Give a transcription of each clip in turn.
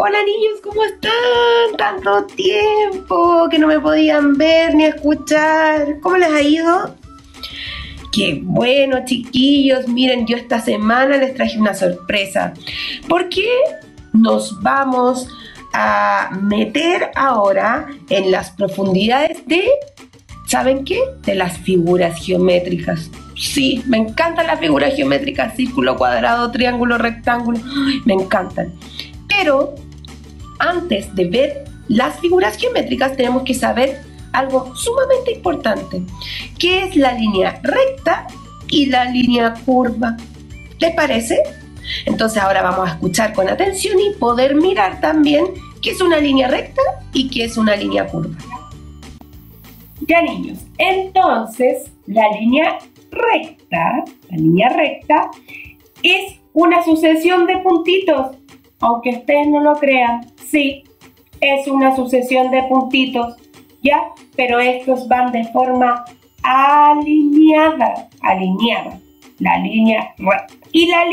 Hola niños, ¿cómo están? Tanto tiempo que no me podían ver ni escuchar. ¿Cómo les ha ido? Qué bueno, chiquillos. Miren, yo esta semana les traje una sorpresa. Porque nos vamos a meter ahora en las profundidades de, ¿saben qué? De las figuras geométricas. Sí, me encantan las figuras geométricas, círculo, cuadrado, triángulo, rectángulo. ¡Ay, me encantan! Pero antes de ver las figuras geométricas tenemos que saber algo sumamente importante, que es la línea recta y la línea curva. ¿Les parece? Entonces ahora vamos a escuchar con atención y poder mirar también qué es una línea recta y qué es una línea curva. Ya niños, entonces la línea recta es una sucesión de puntitos, aunque ustedes no lo crean, sí, es una sucesión de puntitos, ¿ya? Pero estos van de forma alineada, la línea recta. Y la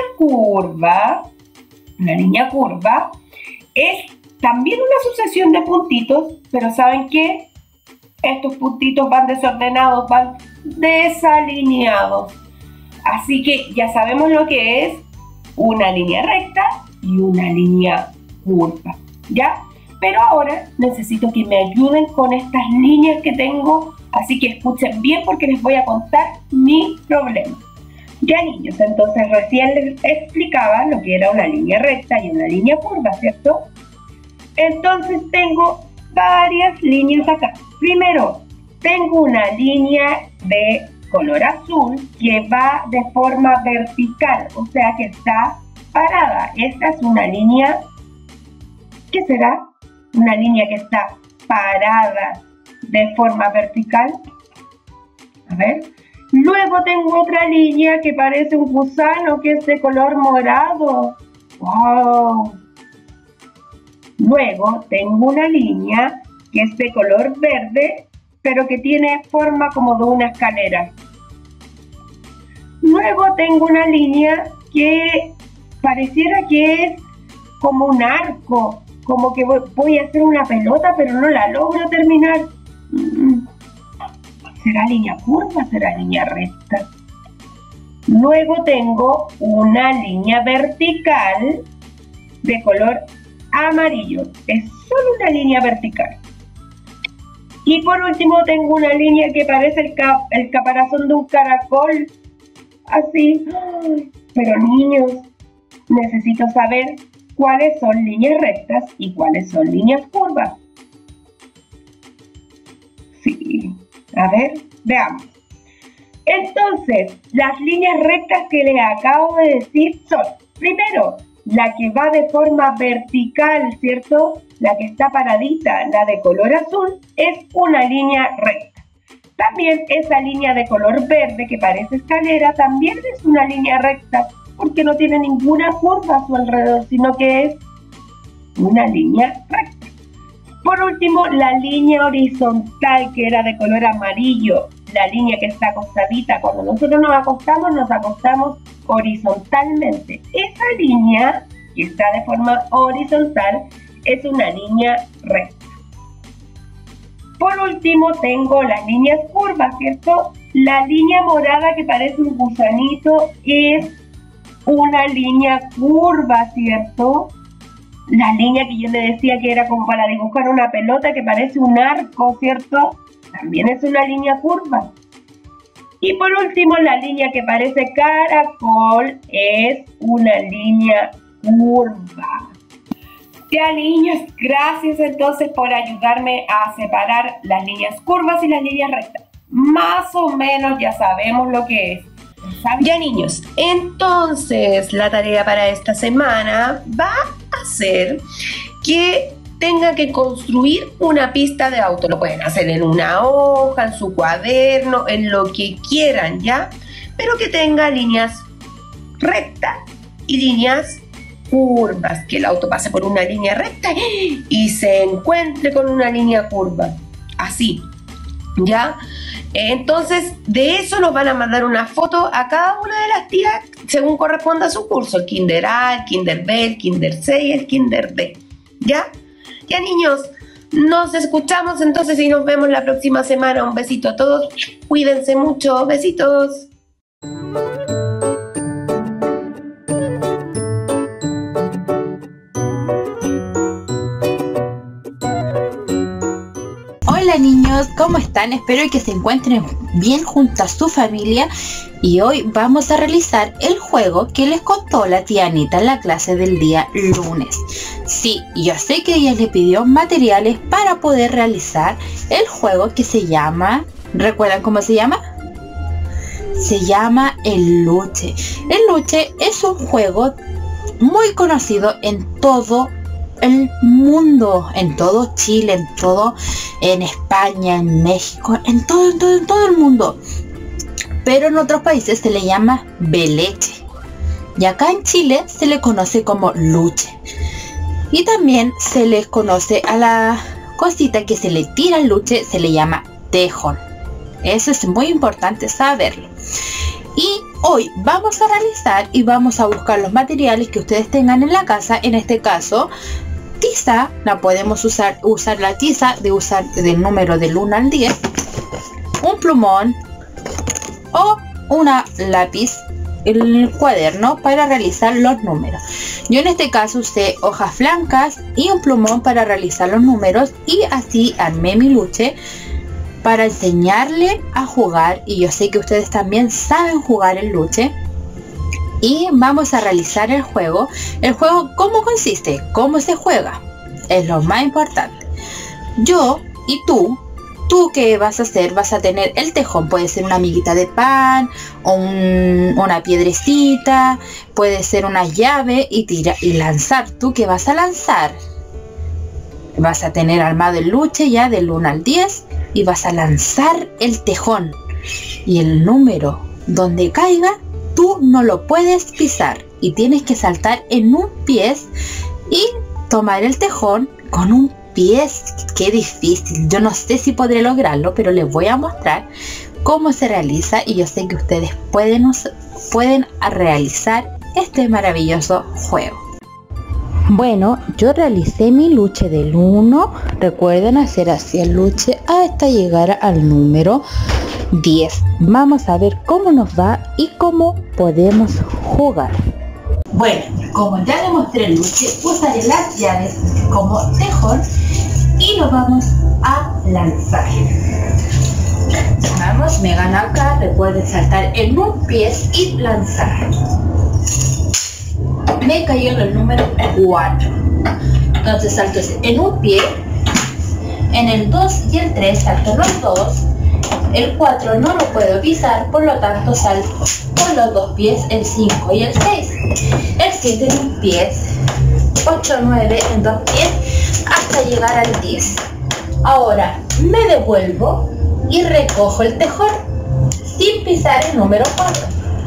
línea curva es también una sucesión de puntitos, pero ¿saben qué? Estos puntitos van desordenados, van desalineados. Así que ya sabemos lo que es una línea recta y una línea curva, ¿ya? Pero ahora necesito que me ayuden con estas líneas que tengo, así que escuchen bien porque les voy a contar mi problema. Ya niños, entonces recién les explicaba lo que era una línea recta y una línea curva, ¿cierto? Entonces tengo varias líneas acá. Primero, tengo una línea de color azul que va de forma vertical, o sea que está parada. Esta es una línea, ¿qué será? Una línea que está parada de forma vertical. A ver. Luego tengo otra línea que parece un gusano que es de color morado. ¡Wow! Luego tengo una línea que es de color verde, pero que tiene forma como de una escalera. Luego tengo una línea que pareciera que es como un arco, como que voy a hacer una pelota, pero no la logro terminar. ¿Será línea curva? ¿Será línea recta? Luego tengo una línea vertical de color amarillo. Es solo una línea vertical. Y por último tengo una línea que parece el caparazón de un caracol. Así. Pero niños, necesito saber cuáles son líneas rectas y cuáles son líneas curvas. Sí. A ver, veamos. Entonces, las líneas rectas que les acabo de decir son, primero, la que va de forma vertical, ¿cierto? La que está paradita, la de color azul, es una línea recta. También esa línea de color verde que parece escalera también es una línea recta, porque no tiene ninguna curva a su alrededor, sino que es una línea recta. Por último, la línea horizontal, que era de color amarillo, la línea que está acostadita. Cuando nosotros nos acostamos horizontalmente. Esa línea, que está de forma horizontal, es una línea recta. Por último, tengo las líneas curvas, ¿cierto? La línea morada que parece un gusanito es una línea curva, ¿cierto? La línea que yo le decía que era como para dibujar una pelota que parece un arco, ¿cierto? También es una línea curva. Y por último, la línea que parece caracol es una línea curva. Ya niños, gracias entonces por ayudarme a separar las líneas curvas y las líneas rectas. Más o menos ya sabemos lo que es. Ya niños, entonces la tarea para esta semana va a ser que tengan que construir una pista de auto. Lo pueden hacer en una hoja, en su cuaderno, en lo que quieran, ¿ya? Pero que tenga líneas rectas y líneas curvas, que el auto pase por una línea recta y se encuentre con una línea curva, así, ¿ya? Entonces, de eso nos van a mandar una foto a cada una de las tías según corresponda a su curso, el Kinder A, el Kinder B, el Kinder C y el Kinder D. ¿Ya? Ya, niños, nos escuchamos entonces y nos vemos la próxima semana. Un besito a todos, cuídense mucho, besitos. Hola niños, ¿cómo están? Espero que se encuentren bien junto a su familia y hoy vamos a realizar el juego que les contó la tía Anita en la clase del día lunes. Sí, yo sé que ella le pidió materiales para poder realizar el juego que se llama... ¿Recuerdan cómo se llama? Se llama el luche. El luche es un juego muy conocido en todo el mundo, en todo Chile, en España, en México, en todo el mundo. Pero en otros países se le llama beleche. Y acá en Chile se le conoce como luche. Y también se les conoce a la cosita que se le tira al luche, se le llama tejón. Eso es muy importante saberlo. Y hoy vamos a realizar y vamos a buscar los materiales que ustedes tengan en la casa. En este caso, tiza, la podemos usar la tiza del número del 1 al 10, un plumón o una lápiz, el cuaderno para realizar los números. Yo en este caso usé hojas blancas y un plumón para realizar los números y así armé mi luche para enseñarle a jugar, y yo sé que ustedes también saben jugar el luche. Y vamos a realizar el juego. El juego, ¿cómo consiste? ¿Cómo se juega? Es lo más importante. Yo y tú ¿qué vas a hacer? Vas a tener el tejón. Puede ser una miguita de pan o una piedrecita. Puede ser una llave y lanzar. ¿Tú qué vas a lanzar? Vas a tener armado el luche ya del 1 al 10 y vas a lanzar el tejón. Y el número donde caiga, tú no lo puedes pisar y tienes que saltar en un pie y tomar el tejón con un pie. Qué difícil, yo no sé si podré lograrlo, pero les voy a mostrar cómo se realiza y yo sé que ustedes pueden realizar este maravilloso juego. Bueno, yo realicé mi luche del 1, recuerden hacer así el luche hasta llegar al número 10. Vamos a ver cómo nos va y cómo podemos jugar. Bueno, como ya les mostré el luche, usaré las llaves como tejón y lo vamos a lanzar. Vamos, me gana acá, recuerden saltar en un pie y lanzar. Me cayó en el número 4. Entonces salto en un pie, en el 2 y el 3 salto los dos. El 4 no lo puedo pisar, por lo tanto salto con los dos pies, el 5 y el 6. El 7 en un pie, 8, 9 en dos pies, hasta llegar al 10. Ahora me devuelvo y recojo el tejón sin pisar el número 4.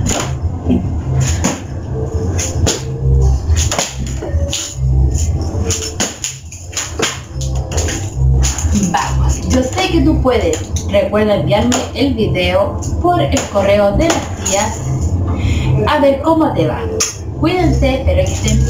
Vamos, yo sé que tú puedes. Recuerda enviarme el video por el correo de las tías a ver cómo te va. Cuídense, espero que estén